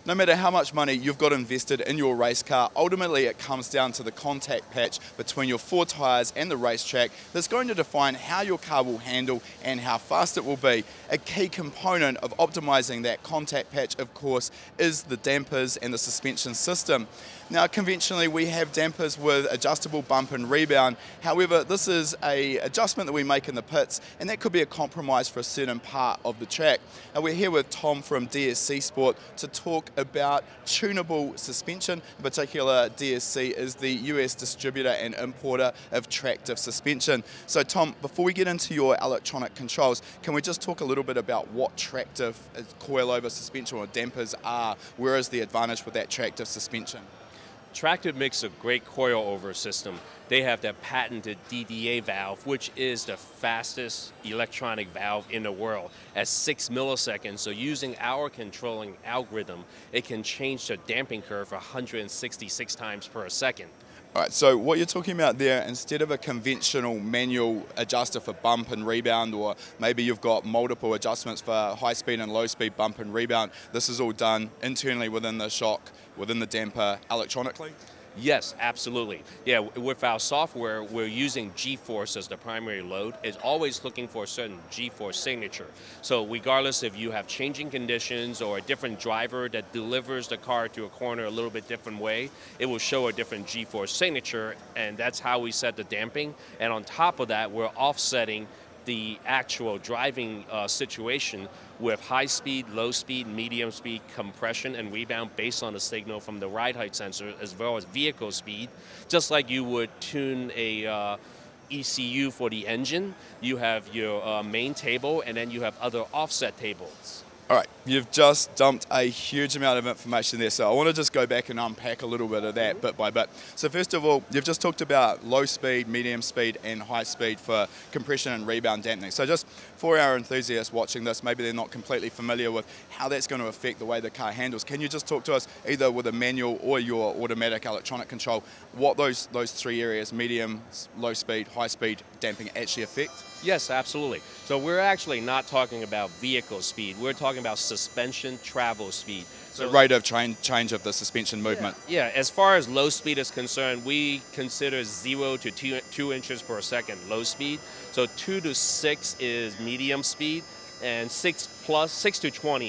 No matter how much money you've got invested in your race car, ultimately it comes down to the contact patch between your four tyres and the racetrack that's going to define how your car will handle and how fast it will be. A key component of optimising that contact patch, of course, is the dampers and the suspension system. Now, conventionally, we have dampers with adjustable bump and rebound. However, this is an adjustment that we make in the pits, and that could be a compromise for a certain part of the track. And we're here with Tom from DSC Sport to talk about tunable suspension. In particular, DSC is the US distributor and importer of TracTive Suspension. So, Tom, before we get into your electronic controls, can we just talk a little bit about what TracTive coilover suspension or dampers are? Where is the advantage with that TracTive suspension? TracTive makes a great coilover system. They have that patented DDA valve, which is the fastest electronic valve in the world at 6 milliseconds. So using our controlling algorithm, it can change the damping curve 166 times per second. All right, so what you're talking about there, instead of a conventional manual adjuster for bump and rebound, or maybe you've got multiple adjustments for high speed and low speed bump and rebound, this is all done internally within the shock, within the damper, electronically? Yes, absolutely. Yeah, with our software, we're using G-force as the primary load. It's always looking for a certain G-force signature. So regardless if you have changing conditions or a different driver that delivers the car to a corner a little bit different way, it will show a different G-force signature, and that's how we set the damping. And on top of that, we're offsetting the actual driving situation with high speed, low speed, medium speed, compression, and rebound based on the signal from the ride height sensor as well as vehicle speed. Just like you would tune a ECU for the engine, you have your main table and then you have other offset tables. All right, you've just dumped a huge amount of information there, so I want to just go back and unpack a little bit of that bit by bit. So first of all, you've just talked about low speed, medium speed, and high speed for compression and rebound dampening. So just for our enthusiasts watching this, maybe they're not completely familiar with how that's going to affect the way the car handles. Can you just talk to us, either with a manual or your automatic electronic control, what those three areas, medium, low speed, high speed damping, actually affect? Yes, absolutely. So we're actually not talking about vehicle speed. We're talking about suspension travel speed. So rate of change of the suspension movement. Yeah, as far as low speed is concerned, we consider 0 to 2 inches per second low speed. So 2 to 6 is medium speed, and 6 to 20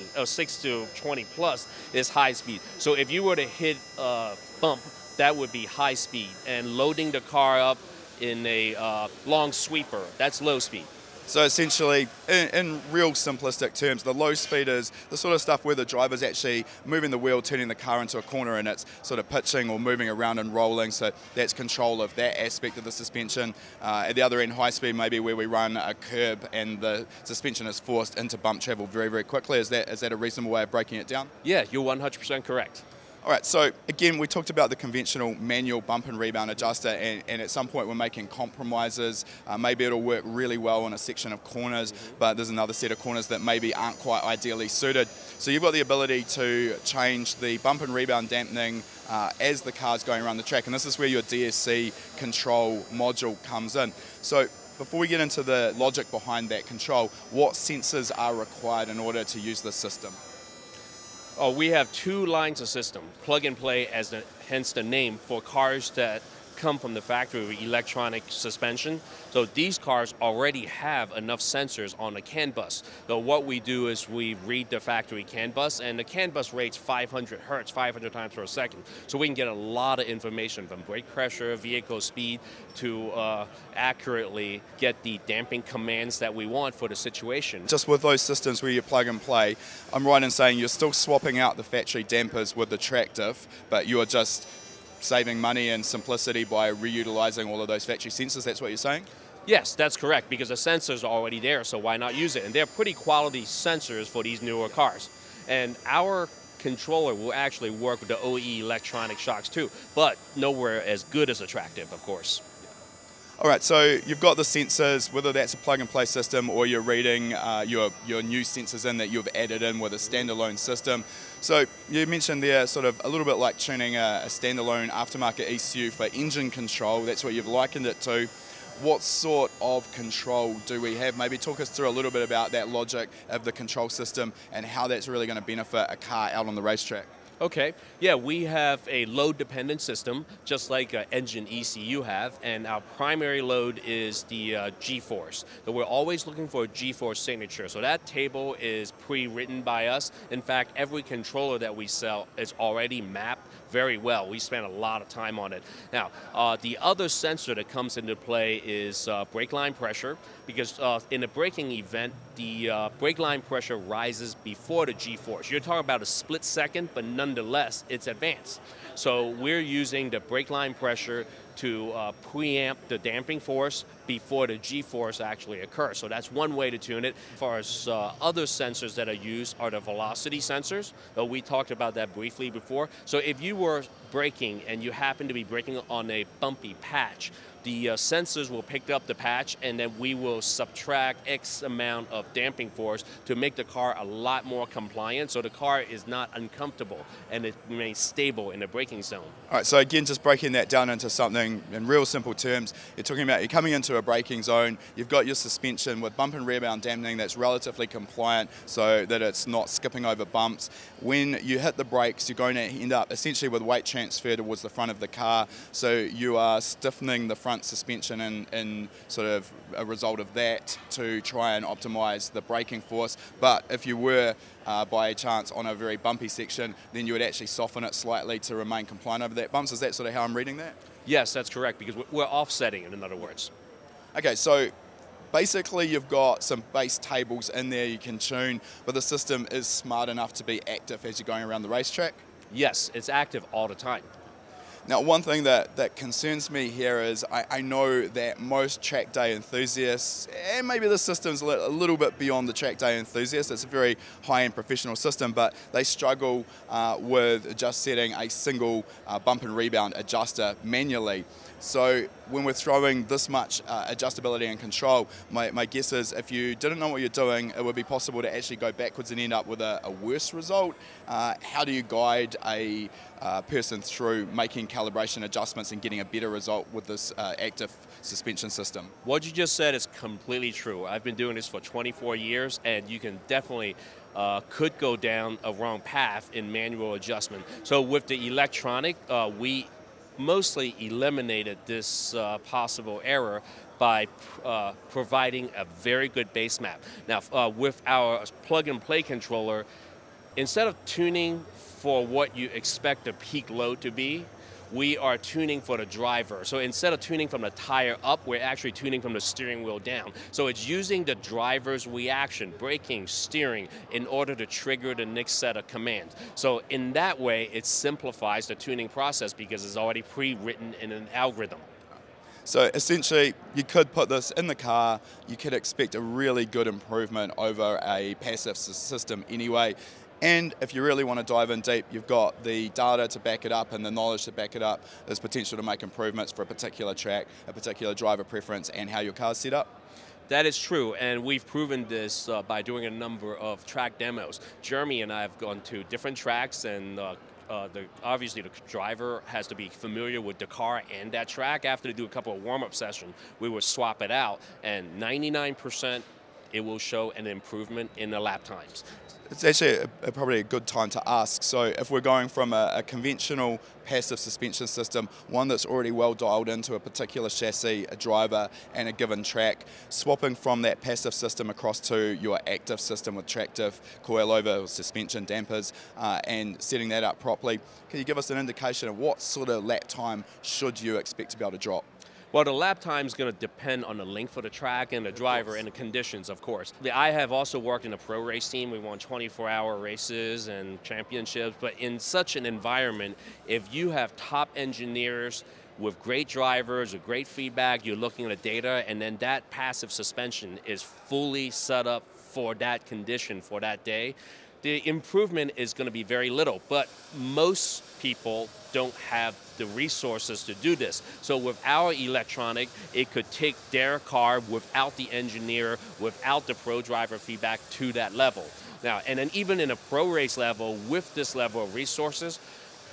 plus is high speed. So if you were to hit a bump, that would be high speed. And loading the car up in a long sweeper, that's low speed. So essentially, in real simplistic terms, the low speed is the sort of stuff where the driver's actually moving the wheel, turning the car into a corner, and it's sort of pitching or moving around and rolling, so that's control of that aspect of the suspension. At the other end, high speed may be where we run a curb and the suspension is forced into bump travel very, very quickly. Is that a reasonable way of breaking it down? Yeah, you're 100% correct. All right, so again, we talked about the conventional manual bump and rebound adjuster, and at some point we're making compromises. Maybe it'll work really well in a section of corners, but there's another set of corners that maybe aren't quite ideally suited. So you've got the ability to change the bump and rebound dampening as the car's going around the track, and this is where your DSC control module comes in. So before we get into the logic behind that control, what sensors are required in order to use this system? Oh, we have 2 lines of system, plug and play, hence the name, for cars that come from the factory with electronic suspension. So these cars already have enough sensors on the CAN bus. So what we do is we read the factory CAN bus, and the CAN bus rates 500 hertz, 500 times per second. So we can get a lot of information from brake pressure, vehicle speed, to accurately get the damping commands that we want for the situation. Just with those systems where you plug and play, I'm right in saying you're still swapping out the factory dampers with the TracTive, but you're just saving money and simplicity by reutilizing all of those factory sensors. That's what you're saying? Yes, that's correct, because the sensors are already there, so why not use it? And they're pretty quality sensors for these newer cars. And our controller will actually work with the OE electronic shocks too, but nowhere as good as a TracTive, of course. All right, so you've got the sensors, whether that's a plug-and-play system or you're reading your new sensors in that you've added in with a standalone system. So you mentioned there sort of a little bit like tuning a standalone aftermarket ECU for engine control. That's what you've likened it to. What sort of control do we have? Maybe talk us through a little bit about that logic of the control system and how that's really going to benefit a car out on the racetrack. Okay, yeah, we have a load-dependent system, just like engine ECU have, and our primary load is the G-force. So we're always looking for a G-force signature. So that table is pre-written by us. In fact, every controller that we sell is already mapped very well. We spend a lot of time on it. Now, the other sensor that comes into play is brake line pressure, because in a braking event, the brake line pressure rises before the G-force. You're talking about a split second, but nonetheless, it's advanced. So we're using the brake line pressure to preamp the damping force before the G-force actually occurs. So that's one way to tune it. As far as other sensors that are used are the velocity sensors. We talked about that briefly before. So if you were braking and you happen to be braking on a bumpy patch, the sensors will pick up the patch, and then we will subtract X amount of damping force to make the car a lot more compliant, so the car is not uncomfortable and it remains stable in the braking zone. All right, so again, just breaking that down into something in real simple terms, you're talking about you're coming into a braking zone, you've got your suspension with bump and rebound dampening that's relatively compliant so that it's not skipping over bumps. When you hit the brakes, you're going to end up essentially with weight transfer towards the front of the car, so you are stiffening the front suspension in sort of a result of that to try and optimize the braking force. But if you were by chance on a very bumpy section, then you would actually soften it slightly to remain compliant over that bumps. Is that sort of how I'm reading that? Yes, that's correct, because we're offsetting it, in other words. Okay, so basically you've got some base tables in there you can tune, but the system is smart enough to be active as you're going around the racetrack? Yes, it's active all the time. Now, one thing that concerns me here is I know that most track day enthusiasts, and maybe the system's a little bit beyond the track day enthusiasts, it's a very high-end professional system, but they struggle with just setting a single bump and rebound adjuster manually. So when we're throwing this much adjustability and control, my guess is if you didn't know what you're doing, it would be possible to actually go backwards and end up with a worse result. How do you guide a person through making calibration adjustments and getting a better result with this active suspension system? What you just said is completely true. I've been doing this for 24 years, and you can definitely could go down a wrong path in manual adjustment. So with the electronic, we mostly eliminated this possible error by providing a very good base map. Now, with our plug-and-play controller, instead of tuning for what you expect the peak load to be, we are tuning for the driver. So instead of tuning from the tire up, we're actually tuning from the steering wheel down. So it's using the driver's reaction, braking, steering, in order to trigger the next set of commands. So in that way, it simplifies the tuning process because it's already pre-written in an algorithm. So essentially, you could put this in the car, you could expect a really good improvement over a passive system anyway. And if you really want to dive in deep, you've got the data to back it up and the knowledge to back it up. There's potential to make improvements for a particular track, a particular driver preference, and how your car's set up. That is true, and we've proven this by doing a number of track demos. Jeremy and I have gone to different tracks, and obviously the driver has to be familiar with the car and that track. After they do a couple of warm-up sessions, we will swap it out, and 99% it will show an improvement in the lap times. It's actually probably a good time to ask. So if we're going from a conventional passive suspension system, one that's already well dialed into a particular chassis, a driver, and a given track, swapping from that passive system across to your active system with TracTive coilover suspension dampers and setting that up properly, can you give us an indication of what sort of lap time should you expect to be able to drop? Well, the lap time is going to depend on the length of the track and the driver and the conditions, of course. I have also worked in a pro race team. We won 24-hour races and championships. But in such an environment, if you have top engineers with great drivers, with great feedback, you're looking at the data, and then that passive suspension is fully set up for that condition for that day, the improvement is going to be very little. But most people don't have the resources to do this. So with our electronic, it could take their car without the engineer, without the pro driver feedback to that level. Now, and then even in a pro race level, with this level of resources,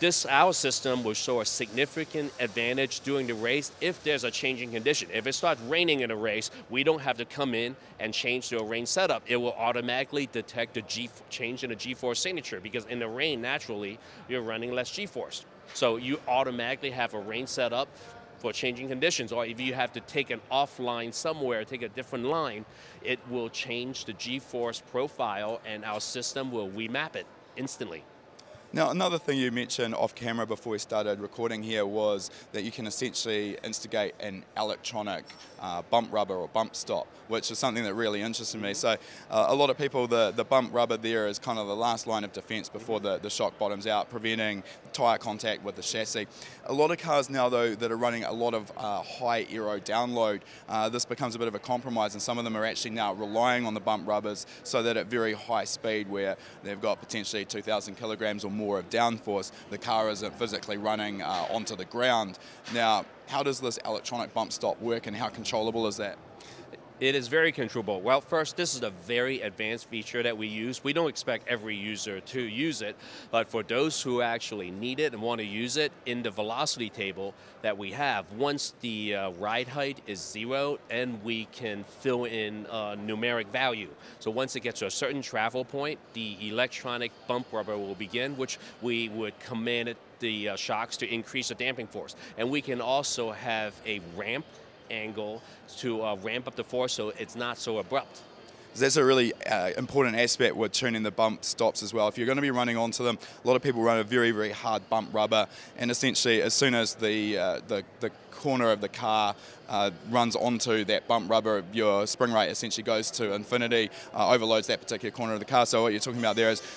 Our system will show a significant advantage during the race if there's a changing condition. If it starts raining in a race, we don't have to come in and change the rain setup. It will automatically detect the change in the G-force signature, because in the rain, naturally, you're running less G-force. So you automatically have a rain setup for changing conditions, or if you have to take an offline somewhere, take a different line, it will change the G-force profile and our system will remap it instantly. Now, another thing you mentioned off camera before we started recording here was that you can essentially instigate an electronic bump rubber or bump stop, which is something that really interested me. So a lot of people, the bump rubber there is kind of the last line of defense before the shock bottoms out, preventing tire contact with the chassis. A lot of cars now, though, that are running a lot of high aero download, this becomes a bit of a compromise, and some of them are actually now relying on the bump rubbers so that at very high speed, where they've got potentially 2,000 kilograms or more of downforce, the car isn't physically running onto the ground. Now, how does this electronic bump stop work, and how controllable is that? It is very controllable. Well, first, this is a very advanced feature that we use. We don't expect every user to use it, but for those who actually need it and want to use it, in the velocity table that we have, once the ride height is zeroed, and we can fill in numeric value. So once it gets to a certain travel point, the electronic bump rubber will begin, which we would command the shocks to increase the damping force. And we can also have a ramp angle to ramp up the force so it's not so abrupt. That's a really important aspect with tuning the bump stops as well. If you're going to be running onto them, a lot of people run a very, very hard bump rubber, and essentially as soon as the corner of the car runs onto that bump rubber, your spring rate essentially goes to infinity, overloads that particular corner of the car. So what you're talking about there is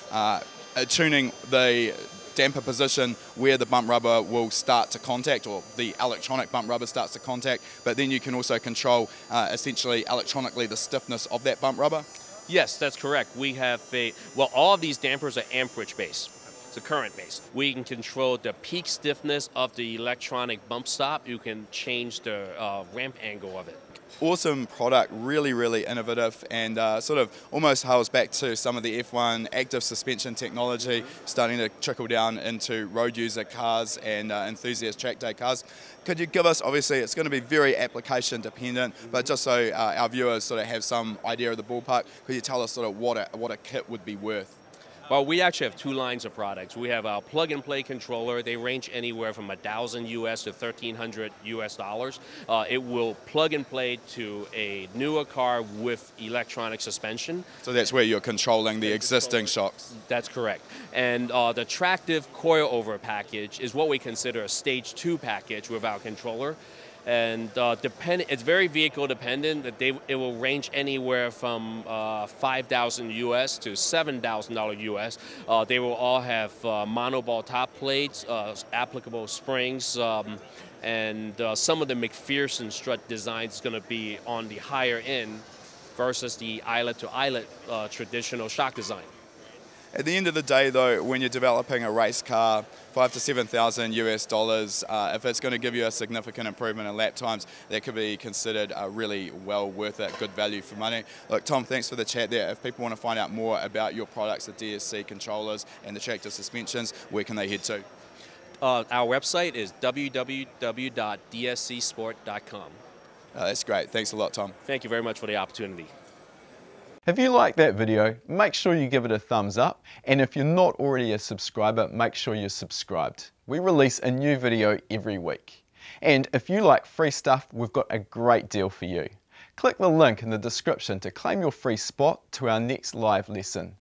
tuning the damper position where the bump rubber will start to contact, or the electronic bump rubber starts to contact, but then you can also control essentially electronically the stiffness of that bump rubber? Yes, that's correct. We have all of these dampers are amperage based. It's a current based. We can control the peak stiffness of the electronic bump stop. You can change the ramp angle of it. Awesome product, really, really innovative, and sort of almost harks back to some of the F1 active suspension technology starting to trickle down into road user cars and enthusiast track day cars. Could you give us, obviously it's going to be very application dependent, but just so our viewers sort of have some idea of the ballpark, could you tell us sort of what a kit would be worth? Well, we actually have two lines of products. We have our plug-and-play controller. They range anywhere from $1,000 US to $1,300 US. It will plug and play to a newer car with electronic suspension. So that's where you're controlling the existing shocks? That's correct. And the TracTive coilover package is what we consider a stage 2 package with our controller. And it's very vehicle dependent. It will range anywhere from $5,000 US to $7,000 US. They will all have monoball top plates, applicable springs, and some of the McPherson strut design is going to be on the higher end versus the eyelet-to-eyelet traditional shock design. At the end of the day, though, when you're developing a race car, $5,000 to $7,000 US, if it's going to give you a significant improvement in lap times, that could be considered really well worth it, good value for money. Look, Tom, thanks for the chat there. If people want to find out more about your products, the DSC controllers and the TracTive suspensions, where can they head to? Our website is www.dscsport.com. That's great. Thanks a lot, Tom. Thank you very much for the opportunity. If you liked that video, make sure you give it a thumbs up, and if you're not already a subscriber, make sure you're subscribed. We release a new video every week. And if you like free stuff, we've got a great deal for you. Click the link in the description to claim your free spot to our next live lesson.